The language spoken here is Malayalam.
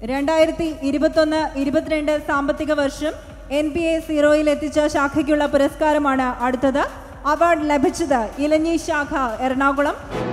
2021-22 സാമ്പത്തിക വർഷം NBA 0-ൽ എത്തിച്ച ശാഖയ്ക്കുള്ള പുരസ്കാരമാണ് അടുത്തത്. അവാർഡ് ലഭിച്ചത് ഇലഞ്ഞി ശാഖ എറണാകുളം.